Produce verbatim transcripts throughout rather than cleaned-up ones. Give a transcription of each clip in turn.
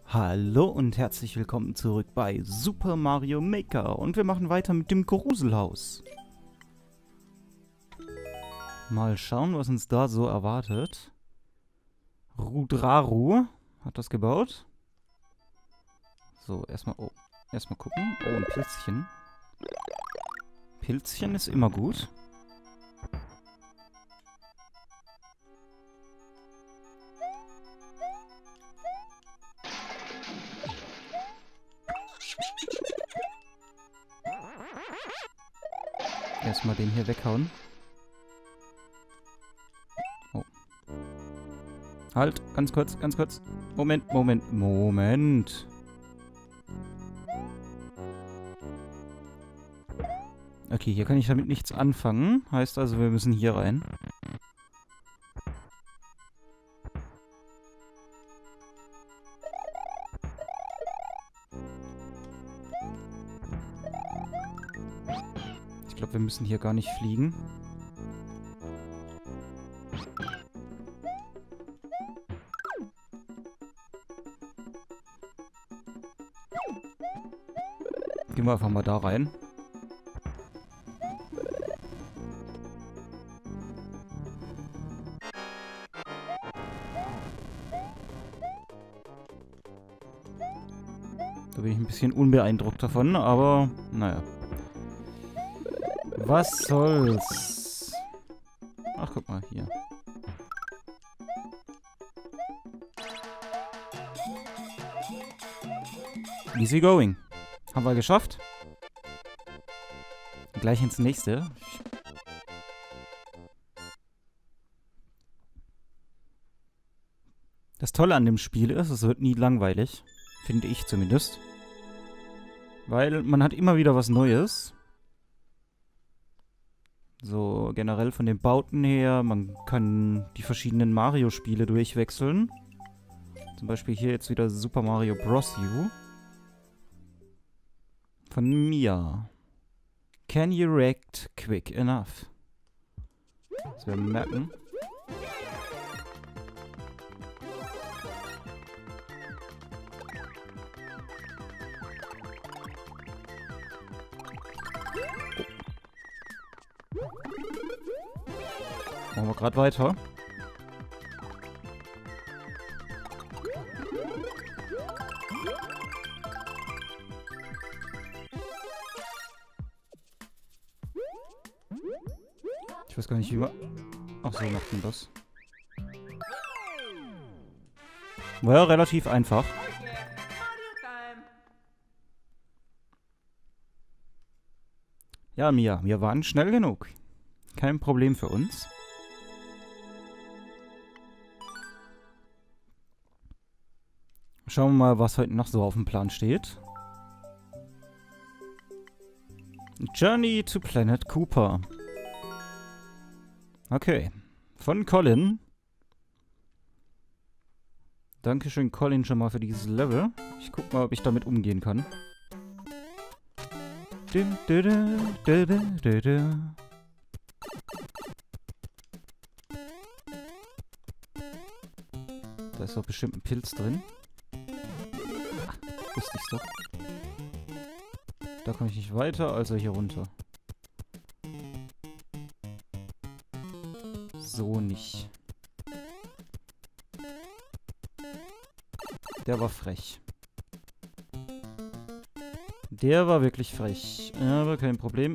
Hallo und herzlich willkommen zurück bei Super Mario Maker und wir machen weiter mit dem Gruselhaus. Mal schauen, was uns da so erwartet. Rudraru hat das gebaut. So, erstmal oh, erstmal gucken. Oh, ein Pilzchen. Pilzchen ist immer gut. Erstmal den hier weghauen. Oh. Halt, ganz kurz, ganz kurz. Moment, Moment, Moment. Okay, hier kann ich damit nichts anfangen. Heißt also, wir müssen hier rein. Ich glaube, wir müssen hier gar nicht fliegen. Gehen wir einfach mal da rein. Da bin ich ein bisschen unbeeindruckt davon, aber naja. Was soll's? Ach, guck mal hier. Easy going. Haben wir geschafft. Gleich ins nächste. Das Tolle an dem Spiel ist, es wird nie langweilig. Finde ich zumindest. Weil man hat immer wieder was Neues. So generell von den Bauten her. Man kann die verschiedenen Mario-Spiele durchwechseln. Zum Beispiel hier jetzt wieder Super Mario Bros. U. Von Mia. Can you react quick enough? Das werden wir merken. Machen wir gerade weiter. Ich weiß gar nicht, wie man... Ach so, macht man das. War ja relativ einfach. Ja, Mia, wir waren schnell genug. Kein Problem für uns. Schauen wir mal, was heute noch so auf dem Plan steht. Journey to Planet Cooper. Okay. Von Colin. Dankeschön, Colin, schon mal für dieses Level. Ich guck mal, ob ich damit umgehen kann. Da ist doch bestimmt ein Pilz drin. Ach, wusste ich's doch. Da komme ich nicht weiter, also hier runter. So nicht. Der war frech. Der war wirklich frech. Aber kein Problem.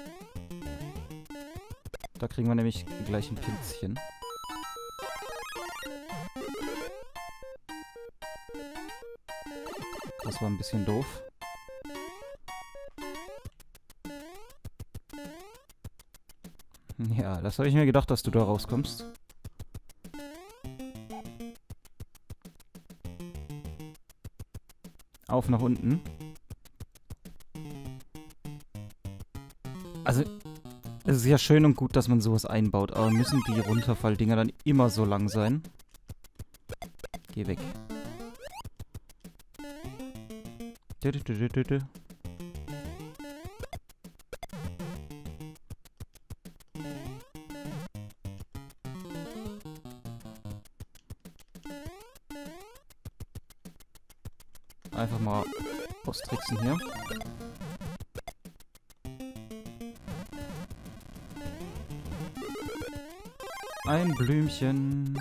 Da kriegen wir nämlich gleich ein Pilzchen. Das war ein bisschen doof. Ja, das habe ich mir gedacht, dass du da rauskommst. Auf nach unten. Also, es ist ja schön und gut, dass man sowas einbaut, aber müssen die Runterfalldinger dann immer so lang sein? Geh weg. Dö, dö, dö, dö, dö. einfach mal austricksen hier. Ein Blümchen.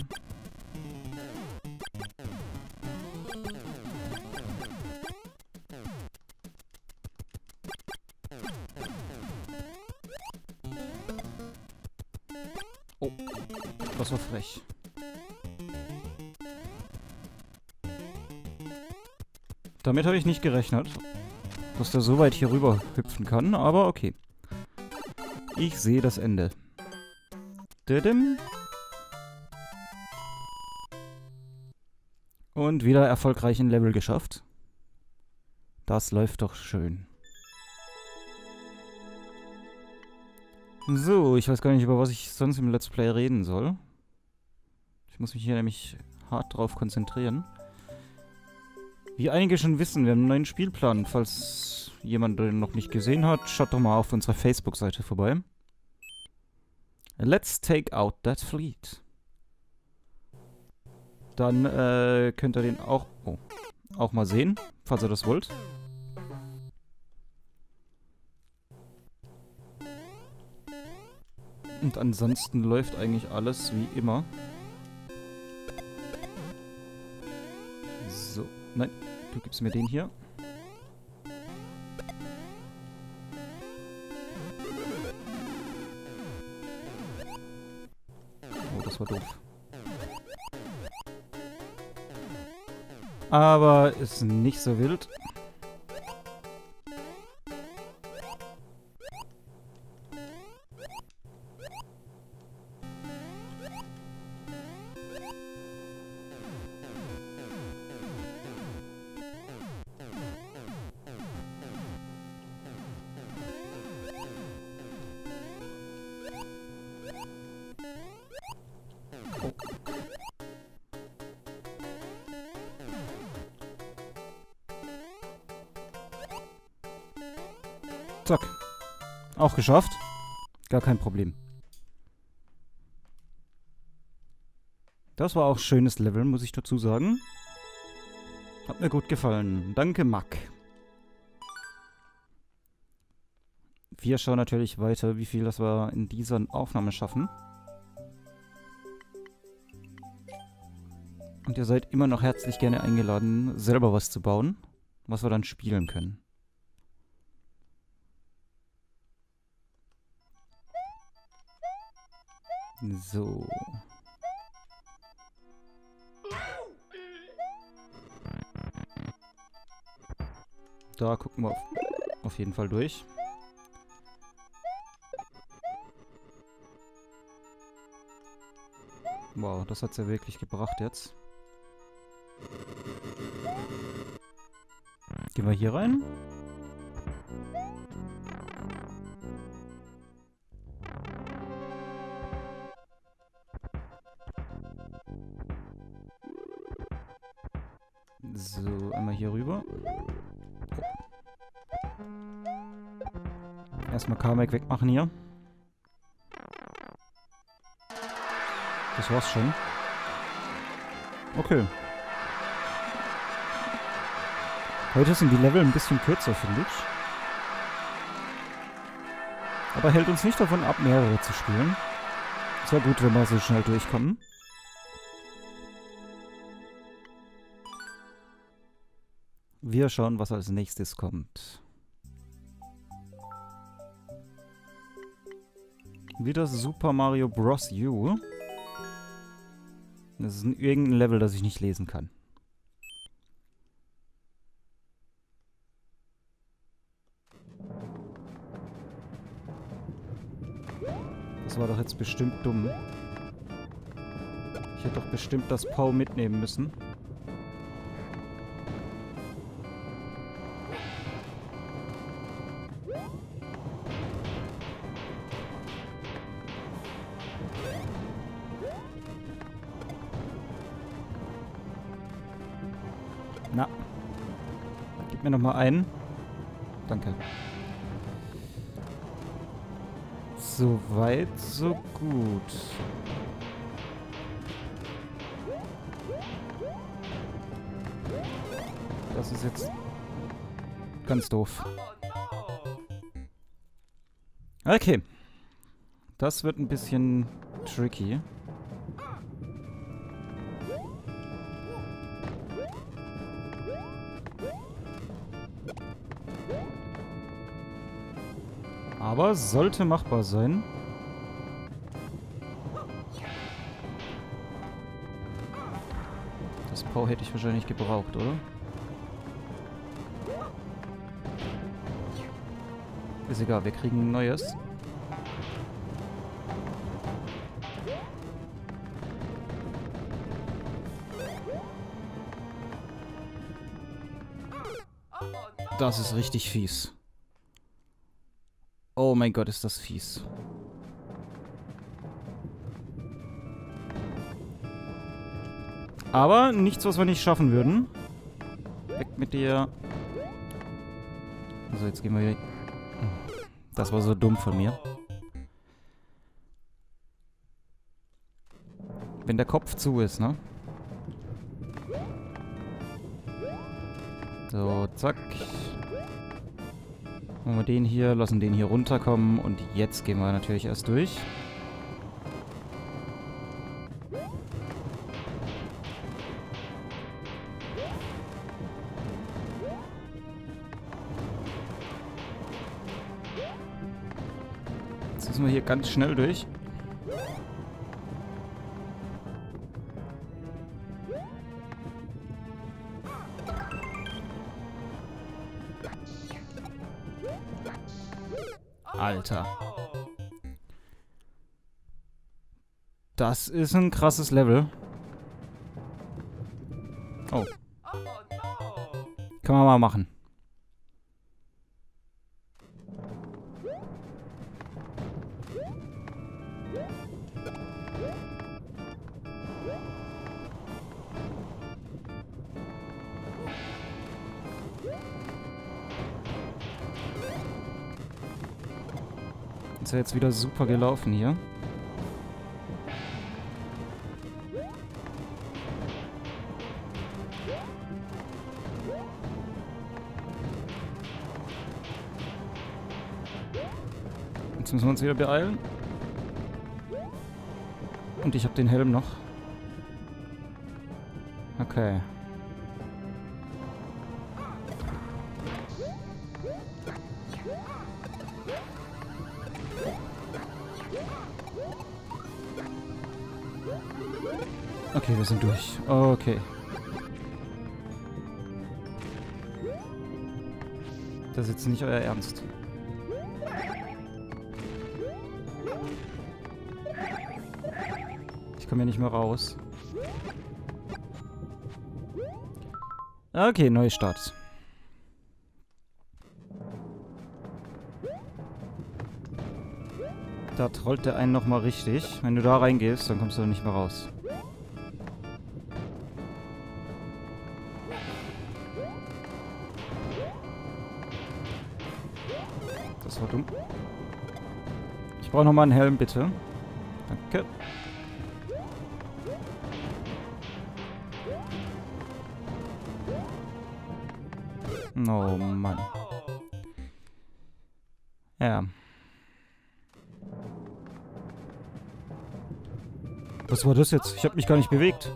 Oh, das war frech. Damit habe ich nicht gerechnet, dass der so weit hier rüber hüpfen kann, aber okay. Ich sehe das Ende. Didim. Und wieder erfolgreich ein Level geschafft. Das läuft doch schön. So, ich weiß gar nicht, über was ich sonst im Let's Play reden soll. Ich muss mich hier nämlich hart drauf konzentrieren. Wie einige schon wissen, wir haben einen neuen Spielplan. Falls jemand den noch nicht gesehen hat, schaut doch mal auf unserer Facebook-Seite vorbei. Let's take out that fleet. Dann äh, könnt ihr den auch, oh, auch mal sehen, falls ihr das wollt. Und ansonsten läuft eigentlich alles wie immer. So, nein, du gibst mir den hier. Oh, das war doof. Aber ist nicht so wild. Zack. Auch geschafft. Gar kein Problem. Das war auch ein schönes Level, muss ich dazu sagen. Hat mir gut gefallen. Danke, Mack. Wir schauen natürlich weiter, wie viel das wir in dieser Aufnahme schaffen. Und ihr seid immer noch herzlich gerne eingeladen, selber was zu bauen, was wir dann spielen können. So. Da gucken wir auf, auf jeden Fall durch. Wow, das hat's ja wirklich gebracht jetzt. Gehen wir hier rein. So, einmal hier rüber. Oh. Erstmal Carmack wegmachen hier. Das war's schon. Okay. Heute sind die Level ein bisschen kürzer, finde ich. Aber hält uns nicht davon ab, mehrere zu spielen. Ist ja gut, wenn wir so schnell durchkommen. Wir schauen, was als nächstes kommt. Wieder Super Mario Bros. U. Das ist ein irgendein Level, das ich nicht lesen kann. Das war doch jetzt bestimmt dumm. Ich hätte doch bestimmt das Pau mitnehmen müssen. Na. Gib mir noch mal einen. Danke. So weit, so gut. Das ist jetzt ganz doof. Okay. Das wird ein bisschen tricky. Aber sollte machbar sein. Das Power hätte ich wahrscheinlich gebraucht, oder? Ist egal, wir kriegen ein neues. Das ist richtig fies. Oh mein Gott, ist das fies. Aber nichts, was wir nicht schaffen würden. Weg mit dir. So, jetzt gehen wir wieder. Das war so dumm von mir. Wenn der Kopf zu ist, ne? So, zack. Machen wir den hier, lassen den hier runterkommen und jetzt gehen wir natürlich erst durch. Jetzt müssen wir hier ganz schnell durch. Alter. Das ist ein krasses Level. Oh. Kann man mal machen. Ist ja jetzt wieder super gelaufen hier. Jetzt müssen wir uns wieder beeilen. Und ich habe den Helm noch. Okay. Okay, wir sind durch. Okay. Das ist jetzt nicht euer Ernst. Ich komme ja nicht mehr raus. Okay, Neustart. Da trollt der einen nochmal richtig. Wenn du da reingehst, dann kommst du nicht mehr raus. Das war dumm. Ich brauche nochmal einen Helm, bitte. Danke. Oh Mann. Ja. Was war das jetzt? Ich habe mich gar nicht bewegt.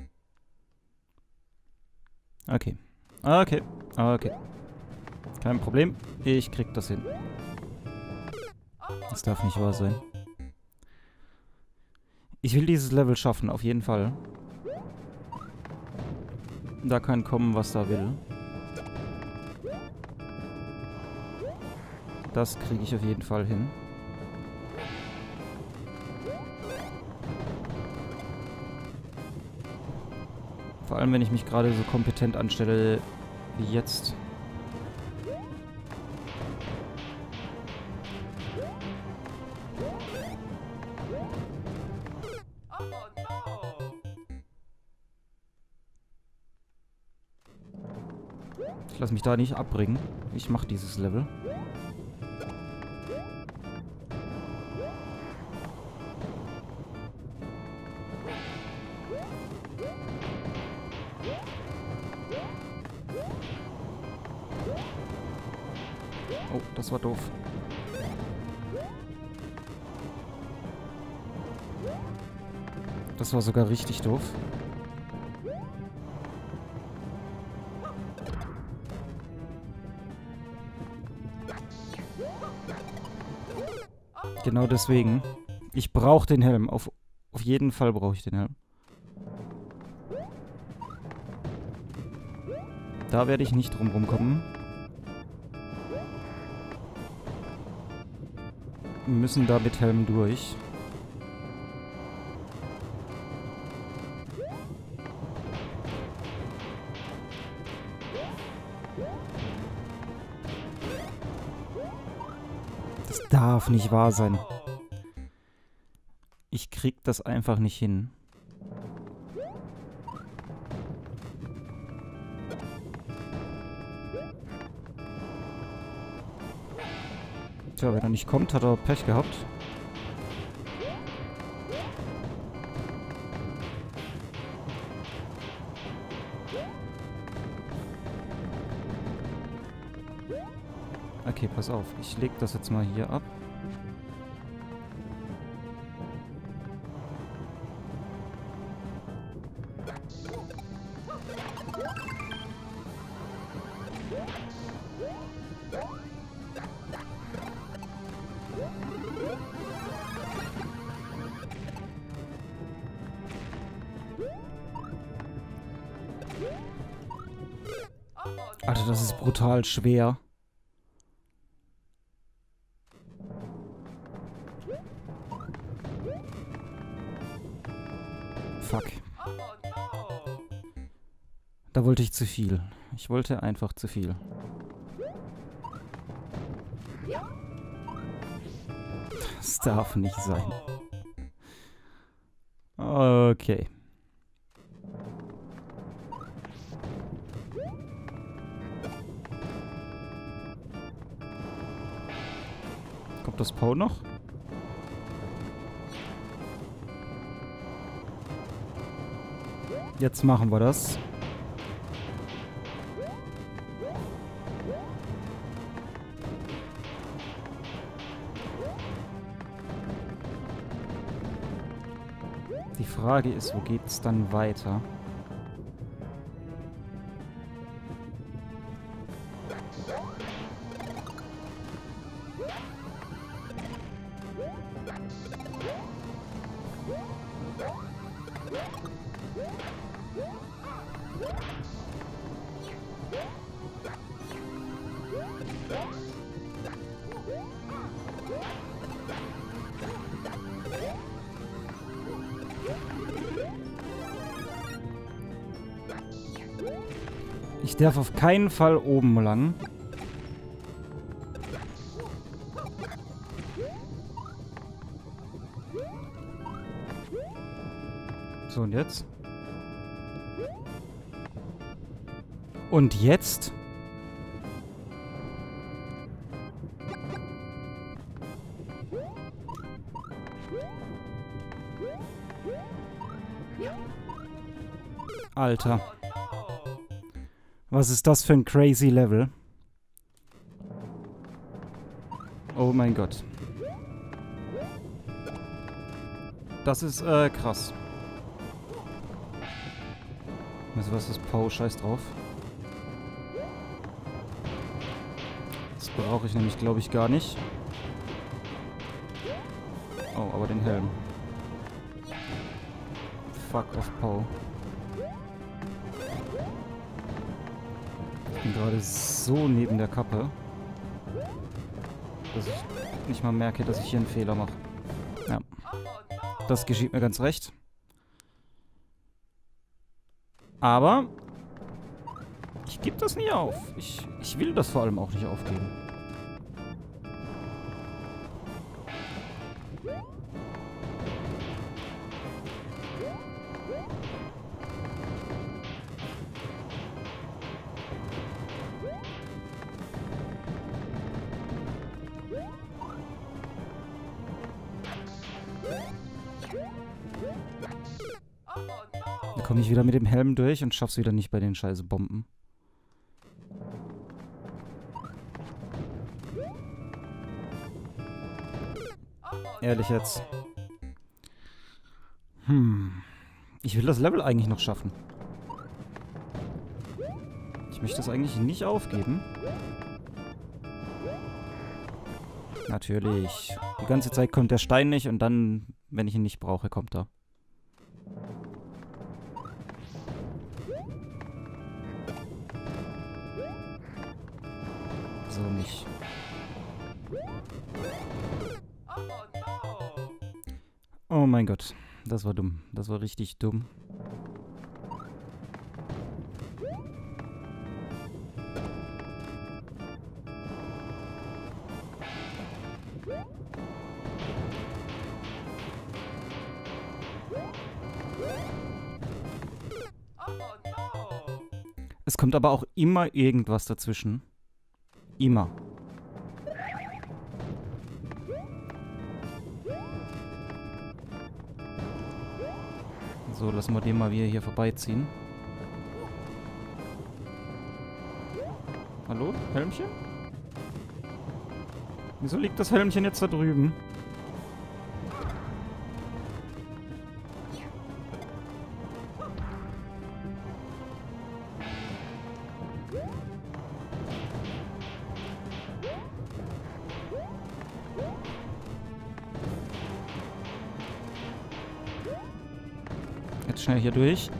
Okay. Okay. Okay. Kein Problem. Ich krieg das hin. Das darf nicht wahr sein. Ich will dieses Level schaffen, auf jeden Fall. Da kann kommen, was da will. Das kriege ich auf jeden Fall hin. Vor allem, wenn ich mich gerade so kompetent anstelle wie jetzt. Ich lasse mich da nicht abbringen. Ich mache dieses Level. Oh, das war doof. Das war sogar richtig doof. Genau deswegen. Ich brauche den Helm. Auf, auf jeden Fall brauche ich den Helm. Da werde ich nicht drum rumkommen. Wir müssen da mit Helm durch. Das darf nicht wahr sein. Ich krieg das einfach nicht hin. Tja, wenn er nicht kommt, hat er Pech gehabt. Okay, pass auf. Ich leg das jetzt mal hier ab. Alter, das ist brutal schwer. Fuck. Da wollte ich zu viel. Ich wollte einfach zu viel. Das darf nicht sein. Okay. Kommt das Pow noch? Jetzt machen wir das. Die Frage ist, wo geht's dann weiter? Ich darf auf keinen Fall oben lang. So, und jetzt? Und jetzt? Alter. Was ist das für ein crazy Level? Oh mein Gott. Das ist, äh, krass. Also was ist Pow? Scheiß drauf. Das brauche ich nämlich, glaube ich, gar nicht. Oh, aber den Helm. Fuck off, Pow. Ich bin gerade so neben der Kappe, dass ich nicht mal merke, dass ich hier einen Fehler mache. Ja. Das geschieht mir ganz recht. Aber ich gebe das nie auf. Ich, ich will das vor allem auch nicht aufgeben. Da komme ich wieder mit dem Helm durch und schaff's wieder nicht bei den scheiße Bomben. Ehrlich jetzt. Hm. Ich will das Level eigentlich noch schaffen. Ich möchte das eigentlich nicht aufgeben. Natürlich. Die ganze Zeit kommt der Stein nicht und dann, wenn ich ihn nicht brauche, kommt er. So nicht. Oh mein Gott. Das war dumm. Das war richtig dumm. Es kommt aber auch immer irgendwas dazwischen. Immer. So, lassen wir den mal wieder hier vorbeiziehen. Hallo? Helmchen? Wieso liegt das Helmchen jetzt da drüben? Jetzt schnell hier durch.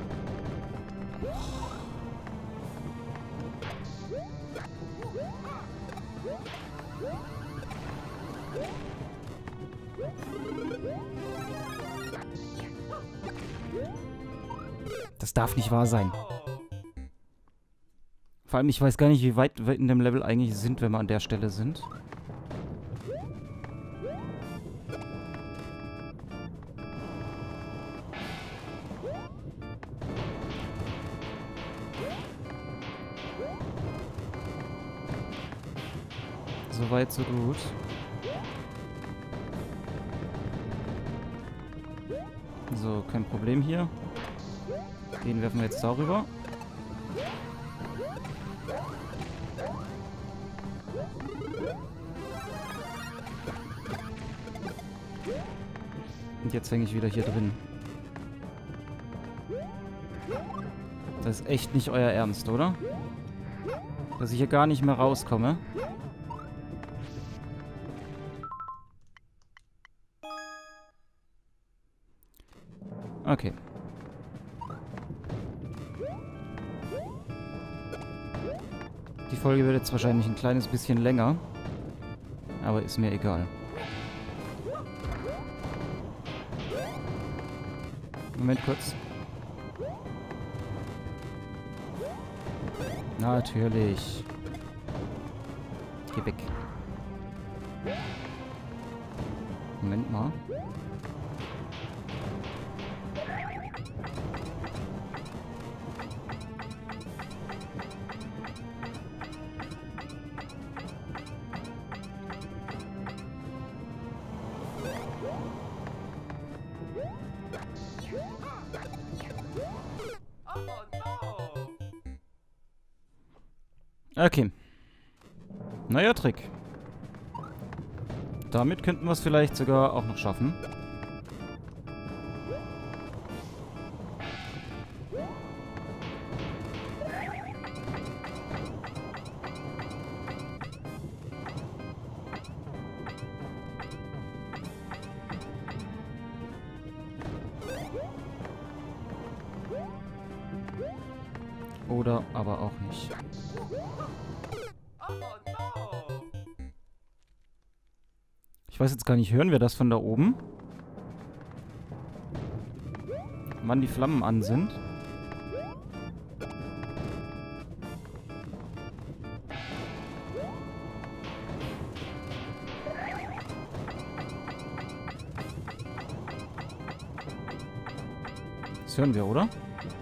Das darf nicht wahr sein. Vor allem, ich weiß gar nicht, wie weit wir in dem Level eigentlich sind, wenn wir an der Stelle sind. So weit, so gut. So, kein Problem hier. Den werfen wir jetzt darüber. Und jetzt hänge ich wieder hier drin. Das ist echt nicht euer Ernst, oder? Dass ich hier gar nicht mehr rauskomme. Okay. Die Folge wird jetzt wahrscheinlich ein kleines bisschen länger. Aber ist mir egal. Moment kurz. Natürlich. Geh weg. Moment mal. Okay. Neuer Trick. Damit könnten wir es vielleicht sogar auch noch schaffen. Oder aber auch nicht. Ich weiß jetzt gar nicht, hören wir das von da oben? Wann die Flammen an sind? Das hören wir, oder?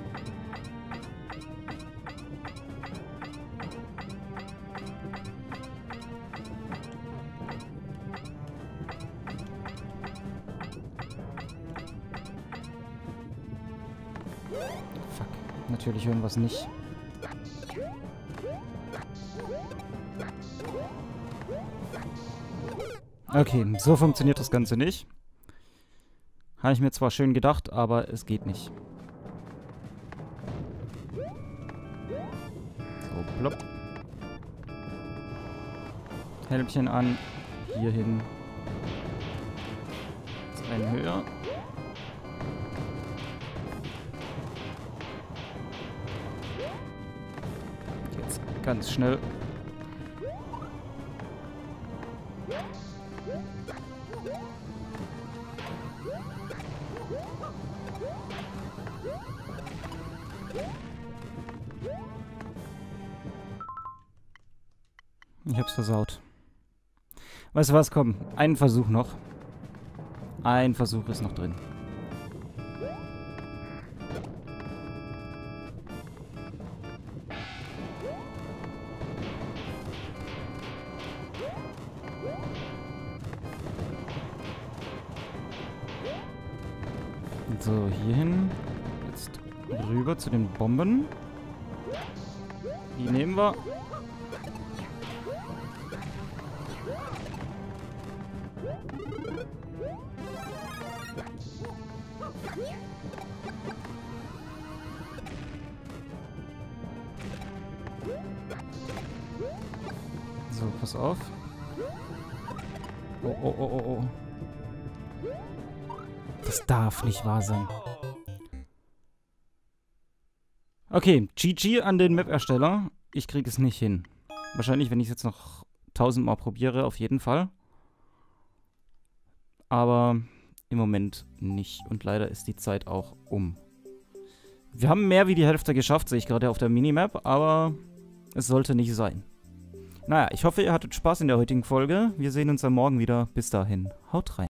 Fuck. Natürlich hören wir es nicht. Okay, so funktioniert das Ganze nicht. Habe ich mir zwar schön gedacht, aber es geht nicht. So, plopp. Helmchen an. Hier hin. Jetzt einen höher. Jetzt ganz schnell. Ich hab's versaut. Weißt du was, komm. Einen Versuch noch. Ein Versuch ist noch drin. So, hierhin. Jetzt rüber zu den Bomben. Die nehmen wir. So, pass auf. Oh, oh, oh, oh, oh. Das darf nicht wahr sein. Okay, G G an den Map-Ersteller. Ich kriege es nicht hin. Wahrscheinlich, wenn ich es jetzt noch tausendmal probiere, auf jeden Fall. Aber im Moment nicht. Und leider ist die Zeit auch um. Wir haben mehr wie die Hälfte geschafft, sehe ich gerade auf der Minimap, aber es sollte nicht sein. Naja, ich hoffe, ihr hattet Spaß in der heutigen Folge. Wir sehen uns am Morgen wieder. Bis dahin, haut rein.